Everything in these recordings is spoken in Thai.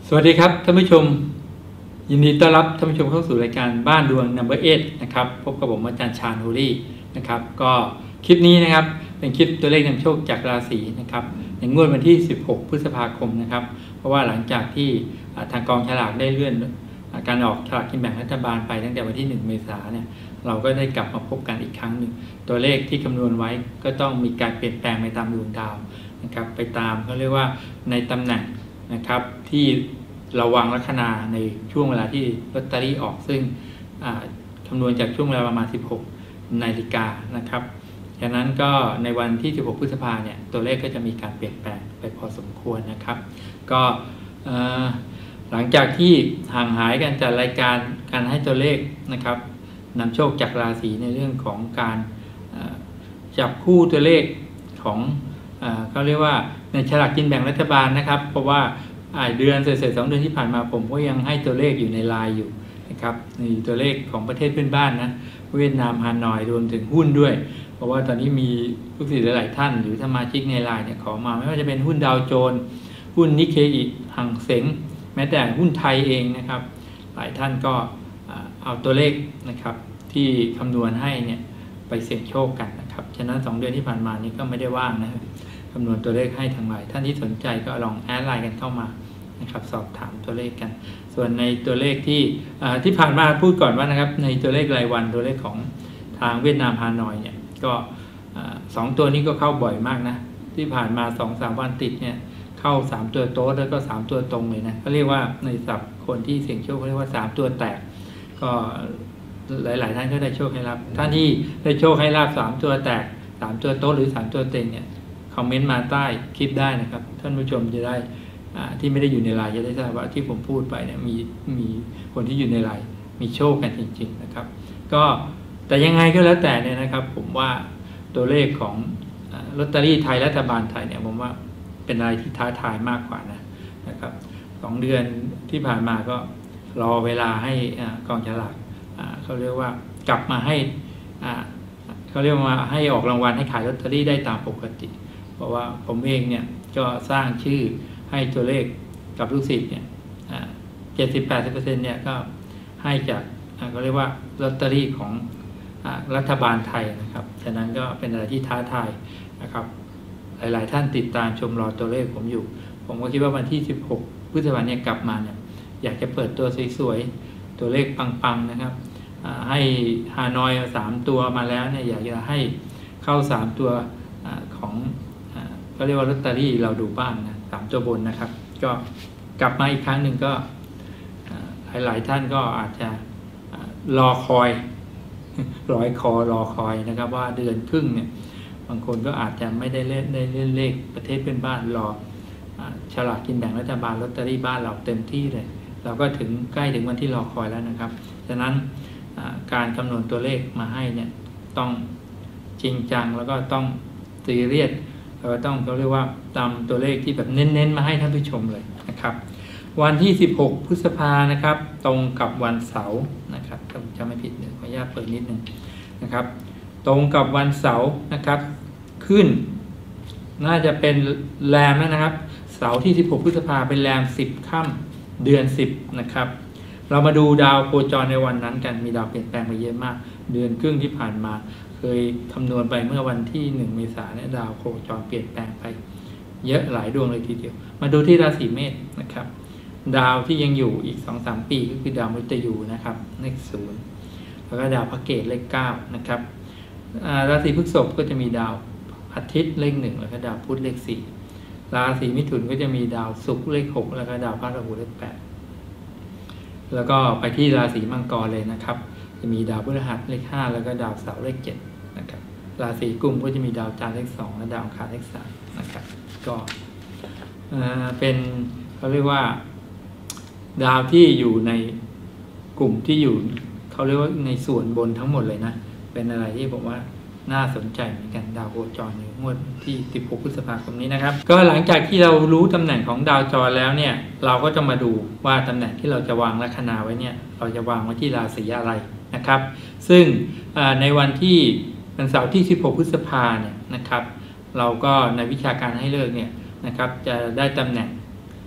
สวัสดีครับท่านผู้ชมยินดีต้อนรับท่านผู้ชมเข้าสู่รายการบ้านดวง No. 8นะครับพบกับผมอาจารย์ชาญ โฮลี่นะครับก็คลิปนี้นะครับเป็นคลิปตัวเลขนำโชคจากราศีนะครับในงวดวันที่16พฤษภาคมนะครับเพราะว่าหลังจากที่ทางกองฉลากได้เลื่อนการออกฉลากกินแบ่งรัฐบาลไปตั้งแต่วันที่1 เมษายนเนี่ยเราก็ได้กลับมาพบกันอีกครั้งหนึ่งตัวเลขที่คำนวณไว้ก็ต้องมีการเปลี่ยนแปลงไปตามดวงดาวนะครับไปตามเขาเรียกว่าในตำแหน่งนะครับที่เราวางลัคนาในช่วงเวลาที่ลอตเตอรี่ออกซึ่งคำนวณจากช่วงเวลาประมาณ16 นาฬิกานะครับฉะนั้นก็ในวันที่16 พฤษภาเนี่ยตัวเลขก็จะมีการเปลี่ยนแปลงไปพอสมควรนะครับก็หลังจากที่ห่างหายกันจากรายการให้ตัวเลขนะครับนำโชคจากราศีในเรื่องของการจับคู่ตัวเลขของเขาเรียกว่าในฉลากกินแบ่งรัฐบาลนะครับเพราะว่าเดือนเศษๆ2 เดือนที่ผ่านมาผมก็ยังให้ตัวเลขอยู่ในไลน์อยู่นะครับในตัวเลขของประเทศเพื่อนบ้านนะเวียดนามฮานอยรวมถึงหุ้นด้วยเพราะว่าตอนนี้มีผู้สื่อหลายท่านหรือสมาชิกในไลน์เนี่ยขอมาไม่ว่าจะเป็นหุ้นดาวโจนส์หุ้นนิเคอิหังเส็งแม้แต่หุ้นไทยเองนะครับหลายท่านก็เอาตัวเลขนะครับที่คำนวณให้เนี่ยไปเสี่ยงโชคกันนะครับฉะนั้น2 เดือนที่ผ่านมานี้ก็ไม่ได้ว่างนะคำนวณตัวเลขให้ทางไลน์ท่านที่สนใจก็ลองแอดไลน์กันเข้ามานะครับสอบถามตัวเลขกันส่วนในตัวเลขที่ผ่านมาพูดก่อนว่านะครับในตัวเลขรายวันตัวเลขของทางเวียดนามฮานอยเนี่ยก็2 ตัวนี้ก็เข้าบ่อยมากนะที่ผ่านมา 2-3 วันติดเนี่ยเข้า3 ตัวโต๊ดแล้วก็3 ตัวตรงเลยนะเขาเรียกว่าในศัพท์คนที่เสี่ยงโชคเขาเรียกว่า3 ตัวแตกก็หลายๆท่านก็ได้โชคให้รับท่านที่ได้โชคให้รับ3 ตัวแตก3 ตัวโต๊ดหรือ3 ตัวเต็งเนี่ยคอมเมนต์มาใต้คลิปได้นะครับท่านผู้ชมจะได้ที่ไม่ได้อยู่ในไลน์จะได้ทราบว่าที่ผมพูดไปเนี่ยมีคนที่อยู่ในไลน์มีโชคกันจริงๆนะครับก็แต่ยังไงก็แล้วแต่เนี่ยนะครับผมว่าตัวเลขของลอตเตอรี่ไทยรัฐบาลไทยเนี่ยผมว่าเป็นอะไรที่ท้าทายมากกว่านะครับ2 เดือนที่ผ่านมาก็รอเวลาให้กองฉลากเขาเรียกว่ากลับมาให้เขาเรียกว่าให้ออกรางวัลให้ขายลอตเตอรี่ได้ตามปกติเพราะว่าผมเองเนี่ยก็สร้างชื่อให้ตัวเลขกับลูกศิษย์เนี่ย70-80% เนี่ยก็ให้จากเขาเรียกว่าลอตเตอรี่ของรัฐบาลไทยนะครับฉะนั้นก็เป็นอะไรที่ท้าทายนะครับหลายๆท่านติดตามชมรอตัวเลขผมอยู่ผมก็คิดว่าวันที่16 พฤษภาคมเนี่ยกลับมาเนี่ยอยากจะเปิดตัวสวยๆตัวเลขปังๆนะครับให้ฮานอย3 ตัวมาแล้วเนี่ยอยากจะให้เข้า3 ตัวของก็เรียกว่าลอตเตอรี่เราดูบ้างนะ3 ตัวบนนะครับก็กลับมาอีกครั้งหนึ่งก็หลายท่านก็อาจจะรอคอยรอคอยนะครับว่าเดือนครึ่งเนี่ยบางคนก็อาจจะไม่ได้เล่นเลขประเทศเพื่อนบ้านรอฉลากกินแบ่งรัฐบาลลอตเตอรี่บ้านเราเต็มที่เลยเราก็ใกล้ถึงวันที่รอคอยแล้วนะครับฉะนั้นการคำนวณตัวเลขมาให้เนี่ยต้องจริงจังแล้วก็ต้องซีเรียสเราต้องเขาเรียกว่าตามตัวเลขที่แบบเน้นๆมาให้ท่านผู้ชมเลยนะครับวันที่16 พฤษภานะครับตรงกับวันเสาร์นะครับถ้าผมจำไม่ผิดขออนุญาตเปิดนิดนึงนะครับตรงกับวันเสาร์นะครับขึ้นน่าจะเป็นแรมนะครับเสาร์ที่16 พฤษภาเป็นแรม10 ค่ำเดือน10นะครับเรามาดูดาวโคจรในวันนั้นกันมีดาวเปลี่ยนแปลงไปเยอะมากเดือนครึ่งที่ผ่านมาเคยคำนวณไปเมื่อวันที่1 เมษายนดาวโคจรเปลี่ยนแปลงไปเยอะหลายดวงเลยทีเดียวมาดูที่ราศีเมษนะครับดาวที่ยังอยู่อีก 2-3 ปีก็คือดาวมฤตยูนะครับเลข0แล้วก็ดาวพระเกตเลข9นะครับราศีพฤษภก็จะมีดาวอาทิตย์เลข1แล้วก็ดาวพุธเลข4ราศีมิถุนก็จะมีดาวศุกร์เลข6แล้วก็ดาวพฤหัสเลข8แล้วก็ไปที่ราศีมังกรเลยนะครับจะมีดาวพฤหัสเลข5แล้วก็ดาวเสาร์เลข7นะครับราศีกุมก็จะมีดาวจันทร์เลข2และดาวอังคารเลข3นะครับก็เป็นเขาเรียกว่าดาวที่อยู่ในกลุ่มที่อยู่เขาเรียกว่าในส่วนบนทั้งหมดเลยนะเป็นอะไรที่ผมว่าน่าสนใจเหมือนกันดาวโคจรในงวดที่16 พฤษภาคมนี้นะครับก็หลังจากที่เรารู้ตำแหน่งของดาวจรแล้วเนี่ยเราก็จะมาดูว่าตำแหน่งที่เราจะวางลัคนาไว้เนี่ยเราจะวางไว้ที่ราศีอะไรนะครับซึ่งในวันเสาร์ที่16 พฤษภาเนี่ยนะครับเราก็ในวิชาการให้เลิกเนี่ยนะครับจะได้ตำแหน่ง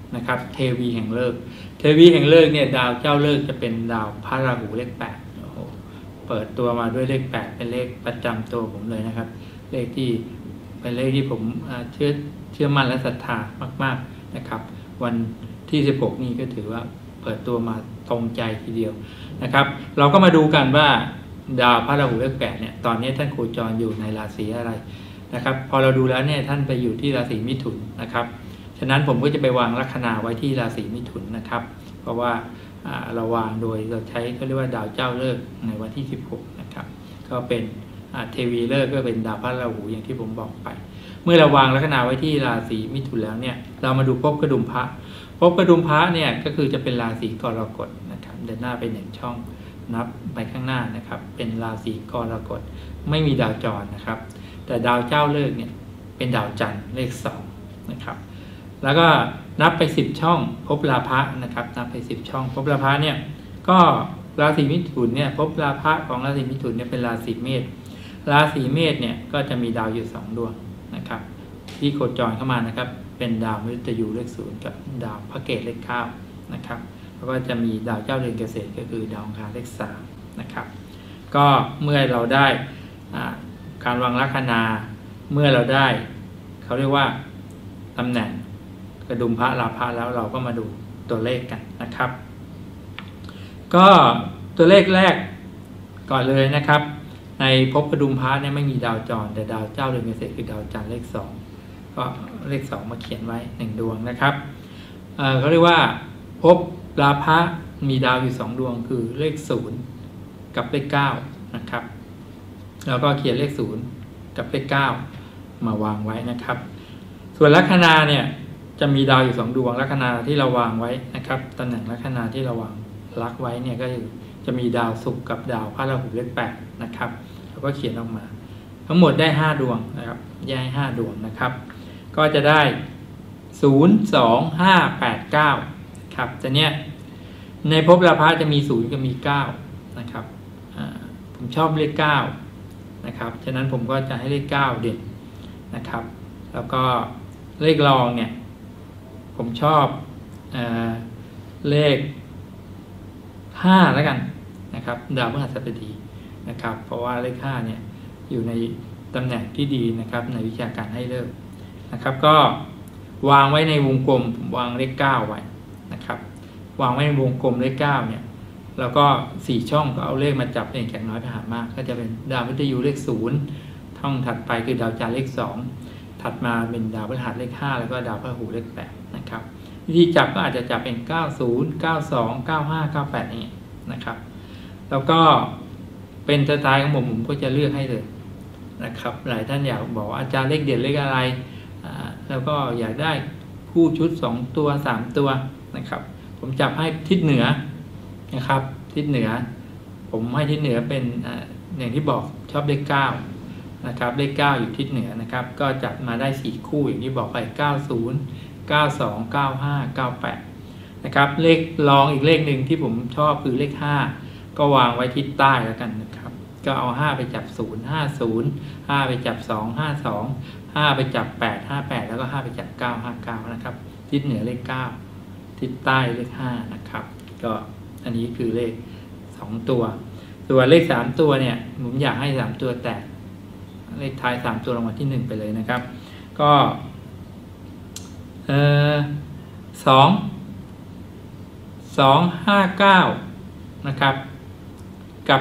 นะครับเทวีแห่งฤกษ์เทวีแห่งฤกษ์เนี่ยดาวเจ้าฤกษ์จะเป็นดาวพระราหูเลข 8โอ้โหเปิดตัวมาด้วยเลข 8เป็นเลขประจำตัวผมเลยนะครับเลขที่เป็นเลขที่ผมเชื่อมั่นและศรัทธามากๆนะครับวันที่16นี้ก็ถือว่าเปิดตัวมาตรงใจทีเดียวนะครับเราก็มาดูกันว่าดาวพระราหูเลข 8เนี่ยตอนนี้ท่านโคจรอยู่ในราศีอะไรนะครับพอเราดูแล้วเนี่ยท่านไปอยู่ที่ราศีมิถุนนะครับฉะนั้นผมก็จะไปวางลัคนาไว้ที่ราศีมิถุนนะครับเพราะว่าเราวางโดยเราใช้เขาเรียกว่าดาวเจ้าฤกษ์ในวันที่16นะครับก็เป็นเทวีฤกษ์ก็เป็นดาวพระราหูอย่างที่ผมบอกไปเมื่อเราวางลัคนาไว้ที่ราศีมิถุนแล้วเนี่ยเรามาดูภพกระดุมพระภพกระดุมพระเนี่ยก็คือจะเป็นราศีกรกฎนะครับเดินหน้าไป1ช่องนับไปข้างหน้านะครับเป็นราศีกรกฎไม่มีดาวจรนะครับแต่ดาวเจ้าฤกษ์เนี่ยเป็นดาวจันทร์เลข2นะครับแล้วก็นับไป10ช่องภพราพะนะครับนับไป10ช่องภพราพะเนี่ยก็ราศีมิถุนเนี่ยภพราพะของราศีมิถุนเนี่ยเป็นราศีเมษราศีเมษเนี่ยก็จะมีดาวอยู่2ดวงนะครับที่โคจรเข้ามานะครับเป็นดาวมฤตยูเลข0กับดาวพระเกศเลข9นะครับแล้วก็จะมีดาวเจ้าเรือนเกษตรก็คือดาวอังคารเลข3นะครับก็เมื่อเราได้การวางลัคนาเมื่อเราได้เขาเรียกว่าตำแหน่งกระดุมพระราพะแล้วเราก็มาดูตัวเลขกันนะครับก็ตัวเลขแรกก่อนเลยนะครับในภพกระดุมพระเนี่ยไม่มีดาวจรแต่ดาวเจ้าเรือนเกษตรคือดาวจันทร์เลข2ก็เลข2มาเขียนไว้1ดวงนะครับเขาเรียกว่าภพราพะมีดาวอยู่2ดวงคือเลข0กับเลข9นะครับแล้วก็เขียนเลข0กับเลข9มาวางไว้นะครับส่วนลัคนาเนี่ยจะมีดาวอยู่2ดวงลัคนาที่เราวางไว้นะครับตำแหน่งลัคนาที่เราวางลักไว้เนี่ยก็คือจะมีดาวศุกร์กับดาวพระราหูเลข8นะครับแล้วก็เขียนออกมาทั้งหมดได้5ดวงนะครับแยก5ดวงนะครับก็จะได้0 2 5 8 9ครับแต่เนี้ยในภพราพะจะมี0กับมี9นะครับผมชอบเลข9นะครับฉะนั้นผมก็จะให้เลข9เด่นนะครับแล้วก็เลขรองเนี่ยผมชอบเลข5แล้วกันนะครับดาวพฤหัสบดีนะครับเพราะว่าเลข5เนี่ยอยู่ในตำแหน่งที่ดีนะครับในวิชาการให้เลิกนะครับก็วางไว้ในวงกลมวางเลข9ไว้นะครับวางไว้ในวงกลมเลข9เนี่ยแล้วก็4ช่องก็เอาเลขมาจับเองจากน้อยไปหามากก็จะเป็นดาววิทยุเลข0ช่องถัดไปคือดาวจันทร์เลข2ถัดมาเป็นดาวพฤหัสเลข5แล้วก็ดาวพฤหัสเลข8นะครับวิธีจับก็อาจจะจับเป็น90 92 95 98นี่นะครับแล้วก็เป็นสไตล์ของผมก็จะเลือกให้เลยนะครับหลายท่านอยากบอกอาจารย์เลขเด่นเลขอะไรแล้วก็อยากได้คู่ชุด2ตัว3ตัวนะครับผมจับให้ทิศเหนือนะครับทิศเหนือผมให้ทิศเหนือเป็นอย่างที่บอกชอบเลข9นะครับเลข9อยู่ทิศเหนือนะครับก็จัดมาได้4คู่อย่างที่บอกไป90 92 95 98นะครับเลขรองอีกเลขหนึ่งที่ผมชอบคือเลข5ก็วางไว้ทิศใต้แล้วกันนะครับก็เอา5ไปจับ0 50 5ไปจับ2 52 5ไปจับ8 58แล้วก็5ไปจับ9 59นะครับทิศเหนือเลข9ทิศใต้เลข5นะครับก็อันนี้คือเลข2ตัวส่วนเลข3ตัวเนี่ยผมอยากให้3ตัวแตกเลขท้าย3ตัวรางวัลที่1ไปเลยนะครับก็259นะครับกับ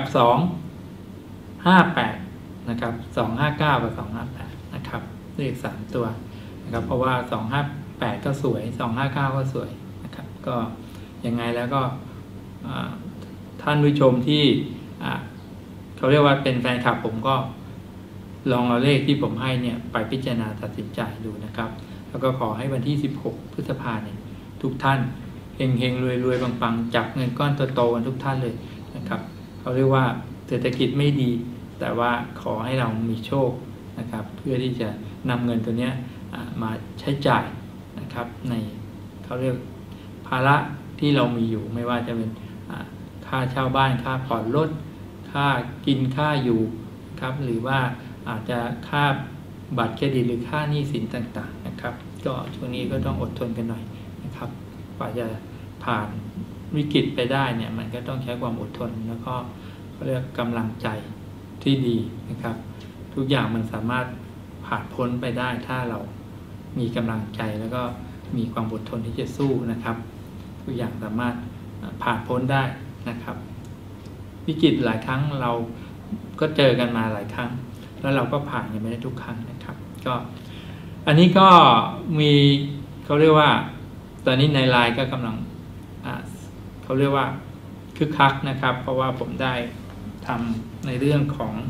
258นะครับ259กับ258นะครับเลข3ตัวนะครับเพราะว่า258ก็สวย259ก็สวยนะครับก็ยังไงแล้วก็ท่านผู้ชมที่เขาเรียกว่าเป็นแฟนคลับผมก็ลองเอาเลขที่ผมให้เนี่ยไปพิจารณาตัดสินใจดูนะครับแล้วก็ขอให้วันที่16พฤษภาคมเนี่ยทุกท่านเฮงๆรวยๆปังๆจับเงินก้อนโตๆกันทุกท่านเลยนะครับเขาเรียกว่าเศรษฐกิจไม่ดีแต่ว่าขอให้เรามีโชคนะครับเพื่อที่จะนำเงินตัวนี้มาใช้จ่ายนะครับในเขาเรียกภาระที่เรามีอยู่ไม่ว่าจะเป็นค่าเช่าบ้านค่าผ่อนรถค่ากินค่าอยู่ครับหรือว่าอาจจะค่าบัตรเครดิตหรือค่าหนี้สินต่างๆนะครับก็ช่วงนี้ก็ต้องอดทนกันหน่อยนะครับนะครับกว่าจะผ่านวิกฤตไปได้เนี่ยมันก็ต้องใช้ความอดทนแล้วก็เรียกกำลังใจที่ดีนะครับ ทุกอย่างมันสามารถผ่านพ้นไปได้ถ้าเรามีกำลังใจแล้วก็มีความอดทนที่จะสู้นะครับ ทุกอย่างสามารถผ่านพ้นได้นะครับ วิกฤตหลายครั้งเราก็เจอกันมาหลายครั้งแล้วเราก็ผ่านกันไม่ได้ทุกครั้งนะครับ ก็อันนี้ก็มีเขาเรียกว่าตอนนี้ในไลน์ก็กำลังเขาเรียกว่าคึกคักนะครับเพราะว่าผมได้ทำในเรื่อง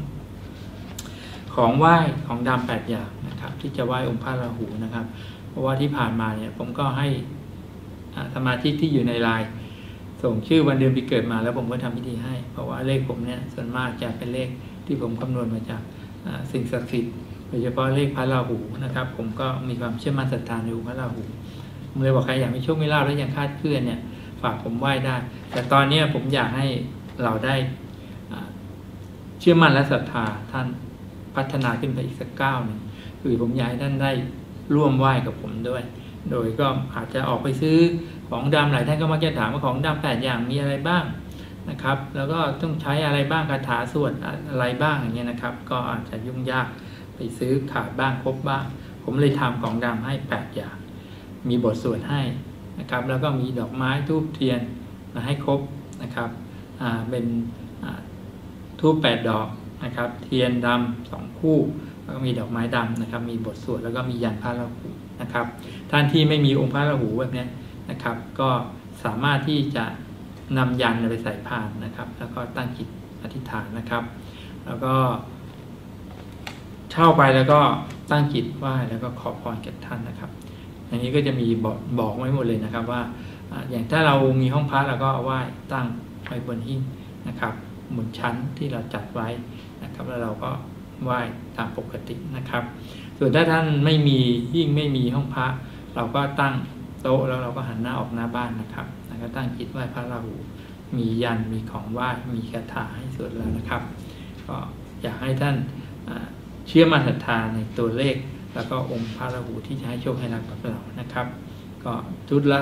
ของไหว้ของดำ8 อย่างนะครับที่จะไหว้องค์พระราหูนะครับ เพราะว่าที่ผ่านมาเนี่ยผมก็ให้สมาชิกที่อยู่ในไลน์ส่งชื่อวันเดือนปีเกิดมาแล้วผมก็ทำพิธีให้เพราะว่าเลขผมเนี่ยส่วนมากจะเป็นเลขที่ผมคำนวณมาจากสิ่งศักดิ์สิทธิ์โดยเฉพาะเลขพระราหูนะครับผมก็มีความเชื่อมั่นศรัทธาในองค์พระราหูผมเลยบอกใครอยากมีโชคมีลาภและยังคาดเคลื่อนเนี่ยฝากผมไหว้ได้แต่ตอนนี้ผมอยากให้เราได้เชื่อมั่นและศรัทธาท่านพัฒนาขึ้นไปอีกสักก้าวหนึ่งคือผมอยากให้ท่านได้ร่วมไหว้กับผมด้วยโดยก็อาจจะออกไปซื้อของดำหลายท่านก็มักจะถามว่าของดำ8 อย่างมีอะไรบ้างนะครับแล้วก็ต้องใช้อะไรบ้างคาถาสวดอะไรบ้างอย่างเงี้ยนะครับก็อาจจะยุ่งยากไปซื้อขาดบ้างครบบ้างผมเลยทำของดำให้8 อย่างมีบทสวดให้นะครับแล้วก็มีดอกไม้ธูปเทียนมาให้ครบนะครับเป็นธูป8 ดอกนะครับเทียนดำ2 คู่แล้วก็มีดอกไม้ดำนะครับมีบทสวดแล้วก็มียันพระราหูนะครับท่านที่ไม่มีองค์พระราหูแบบนี้นะครับก็สามารถที่จะนำยันไปใส่พานนะครับแล้วก็ตั้งจิตอธิษฐานนะครับแล้วก็เช่าไปแล้วก็ตั้งจิตไหว้แล้วก็ขอพรจากท่านนะครับอันนี้ก็จะมีบอกไว้หมดเลยนะครับว่าอย่างถ้าเรามีห้องพระเราก็ไหว้ตั้งไว้บนหิ้งนะครับบนชั้นที่เราจัดไว้นะครับแล้วเราก็ไหว้ตามปกตินะครับส่วนถ้าท่านไม่มีหิ้งไม่มีห้องพระเราก็ตั้งโต๊ะแล้วเราก็หันหน้าออกหน้าบ้านนะครับแล้วก็ตั้งจิตไหว้พระราหูมียันมีของไหว้มีคาถาให้สวดแล้วนะครับก็อยากให้ท่านเชื่อมั่นศรัทธาในตัวเลขแล้วก็องค์พระราหูที่จะให้โชคให้ลาภกับเรานะครับก็ชุดละ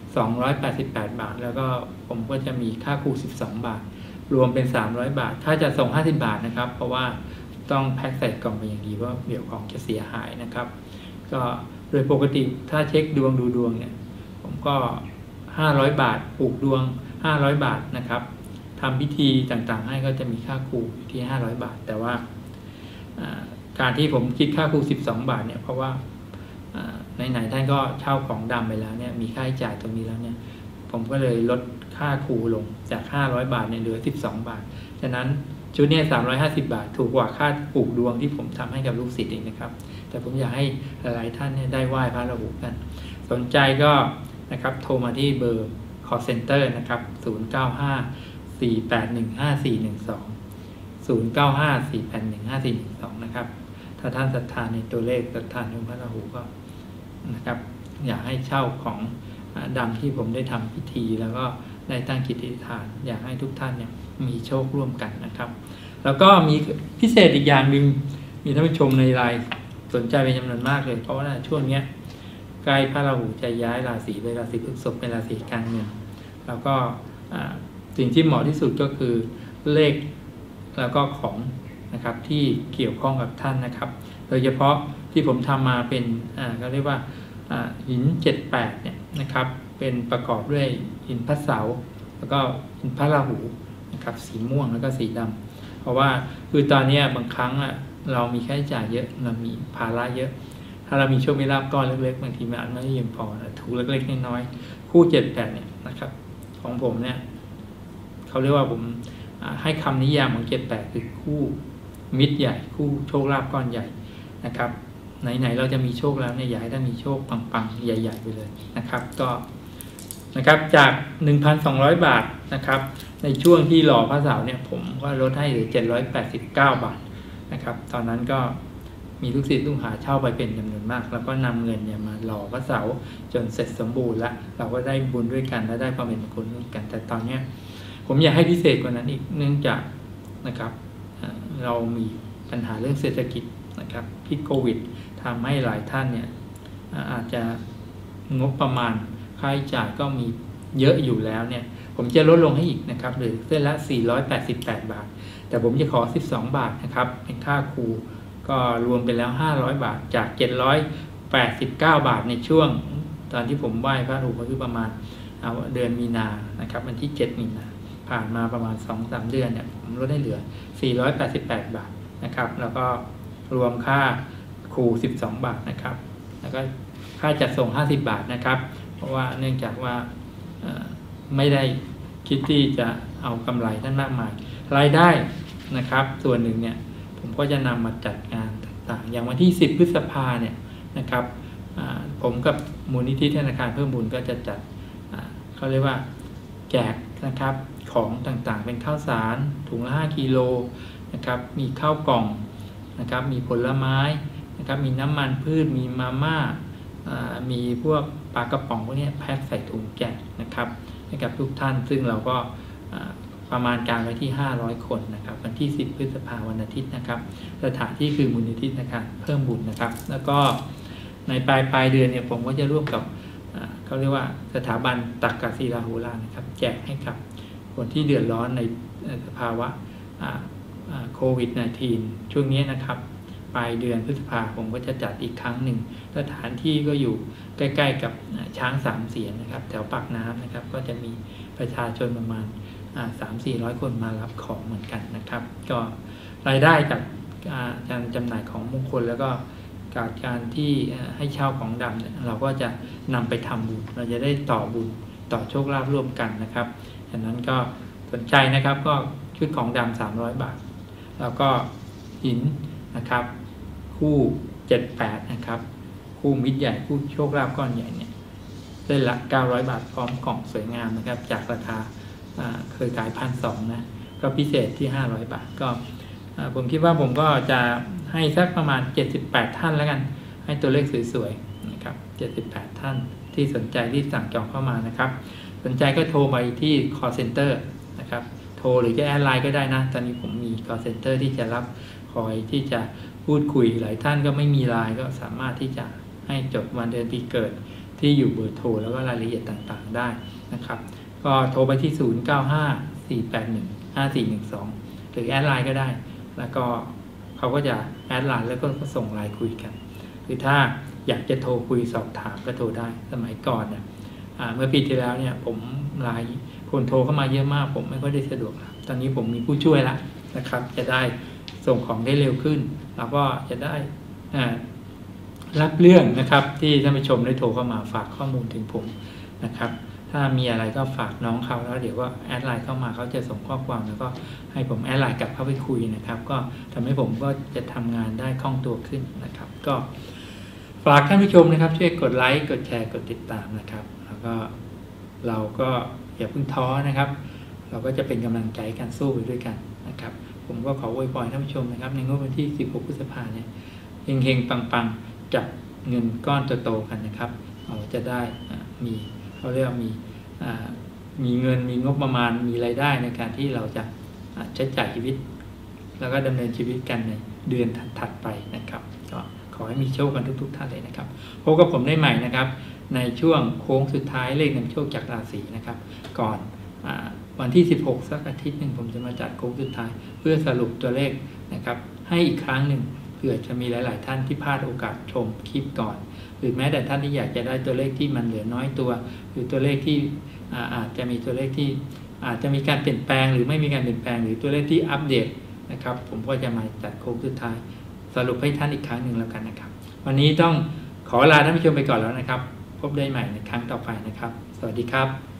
288 บาทแล้วก็ผมก็จะมีค่าครู12 บาทรวมเป็น300 บาทถ้าจะส่ง50 บาทนะครับเพราะว่าต้องแพ็คใส่กล่องไปอย่างดีเพราะเดี๋ยวของจะเสียหายนะครับก็โดยปกติถ้าเช็คดวงดูดวงเนี่ยผมก็500 บาทผูกดวง500 บาทนะครับทำพิธีต่างๆให้ก็จะมีค่าครูอยู่ที่500 บาทแต่ว่าการที่ผมคิดค่าครู12 บาทเนี่ยเพราะว่าไหนๆท่านก็เช่าของดำไปแล้วเนี่ยมีค่าใช้จ่ายตรงนี้แล้วเนี่ยผมก็เลยลดค่าครูลงจาก500 บาทเนี่ยเหลือ12 บาทฉะนั้นชุดนี้350 บาทถูกกว่าค่าปลูกดวงที่ผมทำให้กับลูกศิษย์เองนะครับแต่ผมอยากให้หลายท่านเนี่ยได้ไหว้พระราหูกันสนใจก็นะครับโทรมาที่เบอร์ call center นะครับ0954815412 นะครับถ้าท่านศรัทธาในตัวเลขศรัทธาในพระราหูก็นะครับอยากให้เช่าของดำที่ผมได้ทำพิธีแล้วก็ได้ตั้งจิตอธิษฐานอยากให้ทุกท่านเนี่ยมีโชคร่วมกันนะครับแล้วก็มีพิเศษอีกอย่างหนึ่งมีท่านผู้ชมในไลน์สนใจเป็นจำนวนมากเลยเพราะว่าช่วงนี้ใกล้พระราหูจะย้ายราศีไปราศีพฤษภเป็นราศีการเงินแล้วก็สิ่งที่เหมาะที่สุดก็คือเลขแล้วก็ของนะครับที่เกี่ยวข้องกับท่านนะครับโดยเฉพาะที่ผมทำมาเป็นเขาเรียกว่าหิน78เนี่ยนะครับเป็นประกอบด้วยหินพระเสาแล้วก็หินพระราหูนะครับสีม่วงแล้วก็สีดำเพราะว่าคือตอนนี้บางครั้งเรามีค่าใช้จ่ายเยอะเรามีภาระเยอะถ้าเรามีโชคมีลาภก้อนเล็กๆบางทีมันอาจไม่เพียงพอถูกเล็กๆน้อยๆคู่78เนี่ยนะครับของผมเนี่ยเขาเรียกว่าผมให้คำนิยามของ78คือคู่มิตรใหญ่คู่โชคลาภก้อนใหญ่นะครับไหนๆเราจะมีโชคแล้วเนี่ยอยากให้ท่านมีโชคปังๆใหญ่ๆไปเลยนะครับก็นะครับจาก 1,200 บาทนะครับในช่วงที่หล่อพระเสาเนี่ยผมก็ลดให้เหลือ789 บาทนะครับตอนนั้นก็มีลูกศิษย์ลูกหาเช่าไปเป็นจำนวนมากแล้วก็นำเงินเนี่ยมาหล่อพระเสาจนเสร็จสมบูรณ์แล้วเราก็ได้บุญด้วยกันและได้ความเป็นมงคลด้วยกันแต่ตอนนี้ผมอยากให้พิเศษกว่านั้นอีกเนื่องจากนะครับเรามีปัญหาเรื่องเศรษฐกิจนะครับพิษโควิดทำให้หลายท่านเนี่ยอาจจะงบประมาณค่าใช้จ่ายก็มีเยอะอยู่แล้วเนี่ยผมจะลดลงให้อีกนะครับหรือเส้นละ488 บาทแต่ผมจะขอ12 บาทนะครับเป็นค่าครูก็รวมไปแล้ว500 บาทจาก789 บาทในช่วงตอนที่ผมไหว้พระถูกก็คือประมาณเดือนมีนานะครับวันที่7 มีนาผ่านมาประมาณ 2-3 เดือนเนี่ยผมลดให้เหลือ488 บาทนะครับแล้วก็รวมค่าครู12 บาทนะครับแล้วก็ค่าจัดส่ง50 บาทนะครับเพราะว่าเนื่องจากว่าไม่ได้คิดที่จะเอากำไรท่านมากมายรายได้นะครับส่วนหนึ่งเนี่ยผมก็จะนำมาจัดงานต่างๆอย่างวันที่10 พฤษภาเนี่ยนะครับผมกับมูลนิธิธนาคารเพิ่มบุญก็จะจัดเขาเรียกว่าแจกนะครับของต่างๆเป็นข้าวสารถุงละ5 กิโลนะครับมีข้าวกล่องนะครับมีผลไม้นะครับมีน้ำมันพืชมีมาม่ามีพวกปลากระป๋องพวกนี้แพ็คใส่ถุงแจกนะครับให้กับทุกท่านซึ่งเราก็ประมาณการไว้ที่500 คนนะครับวันที่10 พฤษภาคมวันอาทิตย์นะครับสถานที่คือมูลนิธินะครับเพิ่มบุญนะครับแล้วก็ในปลายเดือนเนี่ยผมก็จะร่วมกับเขาเรียกว่าสถาบันตักกศิลาโหรานะครับแจกให้กับคนที่เดือดร้อนในสภาวะโควิด -19 ช่วงนี้นะครับปลายเดือนพฤษภาคมผมก็จะจัดอีกครั้งหนึ่งสถานที่ก็อยู่ใกล้ๆกับช้าง3 เสียนนะครับแถวปากน้ำนะครับก็จะมีประชาชนประมาณ300-400 คนมารับของเหมือนกันนะครับก็รายได้จากการจำหน่ายของมงคลแล้วก็การที่ให้เช่าของดำเราก็จะนำไปทำบุญเราจะได้ต่อบุญต่อโชคลาภร่วมกันนะครับฉะนั้นก็สนใจนะครับก็ชุดของดำ300 บาทแล้วก็หินนะครับคู่78นะครับคู่มิตรใหญ่คู่โชคลาภก้อนใหญ่เนี่ยเส้นละ900 บาทพร้อมกล่องสวยงามนะครับจากราคาเคยขาย 1,200 นะก็พิเศษที่500 บาทก็ผมคิดว่าผมก็จะให้สักประมาณ78 ท่านแล้วกันให้ตัวเลขสวยๆนะครับ78 ท่านที่สนใจที่สั่งจองเข้ามานะครับสนใจก็โทรไปที่ call center นะครับโทรหรือจะแอดไลน์ก็ได้นะตอนนี้ผมมี call center ที่จะรับคอยที่จะพูดคุยหลายท่านก็ไม่มีไลน์ก็สามารถที่จะให้จดวันเดือนปีเกิดที่อยู่เบอร์โทรแล้วก็รายละเอียดต่างๆได้นะครับก็โทรไปที่0954815412หรือแอดไลน์ก็ได้แล้วก็เขาก็จะแอดไลน์แล้วก็ส่งไลน์คุยกันคือถ้าอยากจะโทรคุยสอบถามก็โทรได้สมัยก่อนเนี่ยเมื่อปีที่แล้วเนี่ยผมไลน์คนโทรเข้ามาเยอะมากผมไม่ค่อยได้สะดวกตอนนี้ผมมีผู้ช่วยแล้วนะครับจะได้ส่งของได้เร็วขึ้นแล้วก็จะได้รับเรื่องนะครับที่ท่านผู้ชมได้โทรเข้ามาฝากข้อมูลถึงผมนะครับถ้ามีอะไรก็ฝากน้องเขาแล้วเดี๋ยวก็แอดไลน์เข้ามาเขาจะส่งข้อความแล้วก็ให้ผมแอดไลน์กลับเข้าไปคุยนะครับก็ทำให้ผมก็จะทำงานได้คล่องตัวขึ้นนะครับก็ฝากท่านผู้ชมนะครับช่วยกดไลค์กดแชร์กดติดตามนะครับแล้วก็เราก็อย่าเพิ่งท้อนะครับเราก็จะเป็นกำลังใจกันสู้ไปด้วยกันนะครับผมก็ขออวยพรท่านผู้ชมนะครับในงวดวันที่16 พฤษภาคมเนี่ยเฮงๆปังๆจับเงินก้อนโตๆกันนะครับเราจะได้มีเขาเรียกว่ามีเงินมีงบประมาณมีรายได้ในการที่เราจะใช้จ่ายชีวิตแล้วก็ดำเนินชีวิตกันในเดือนถัดไปนะครับก็ขอให้มีโชคกันทุกท่านเลยนะครับพบกับผมได้ใหม่นะครับในช่วงโค้งสุดท้ายเลขนำโชคจากราศีนะครับก่อนวันที่16สักอาทิตย์หนึ่งผมจะมาจัดโค้งสุดท้ายเพื่อสรุปตัวเลขนะครับให้อีกครั้งหนึ่งเผื่อจะมีหลายๆท่านที่พลาดโอกาสชมคลิปก่อนหรือแม้แต่ท่านที่อยากจะได้ตัวเลขที่มันเหลือน้อยตัวหรือตัวเลขที่อาจจะมีตัวเลขที่อาจจะมีการเปลี่ยนแปลงหรือไม่มีการเปลี่ยนแปลงหรือตัวเลขที่อัปเดตนะครับผมก็จะมาจัดโค้งสุดท้ายสรุปให้ท่านอีกครั้งหนึ่งแล้วกันนะครับวันนี้ต้องขอลาท่านผู้ชมไปก่อนแล้วนะครับพบได้ใหม่ในครั้งต่อไปนะครับสวัสดีครับ